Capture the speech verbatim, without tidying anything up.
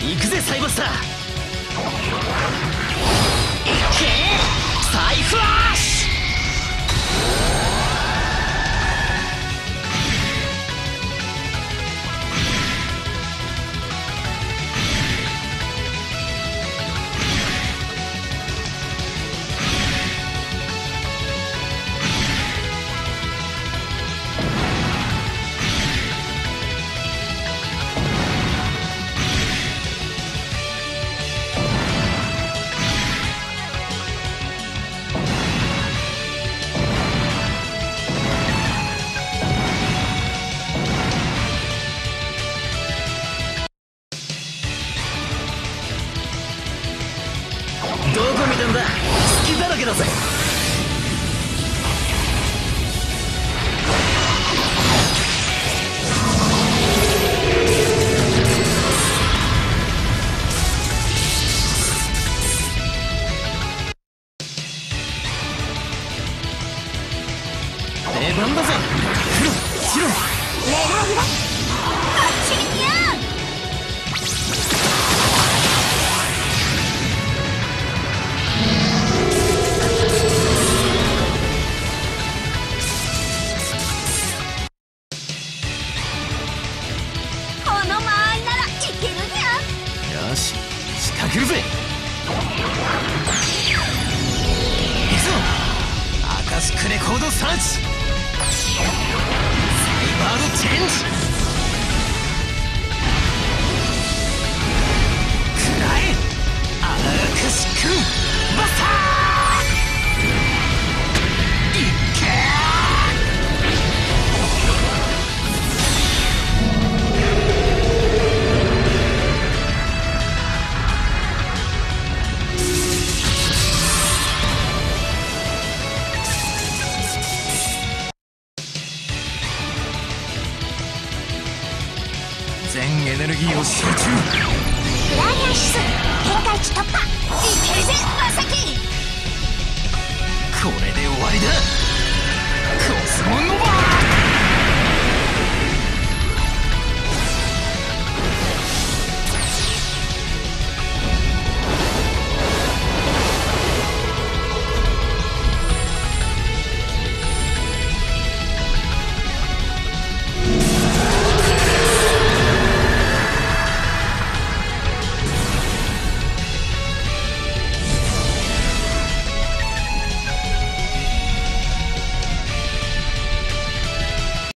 行くぜサイバスター。いっけーサイフラッシュ。どこ見たんだ。隙だらけだぜ。出番だぜ。黒白狙いだ。こっちにやん。 よし仕掛けるぜ。行くぞアカシックレコードサーチ。サイバードチェンジ。くらえアカシックバスター。いっけー全エネルギーを集中。 フライヤー指数限界値突破。いけるぜマサキ。 これで終わりだ。コスモノバ。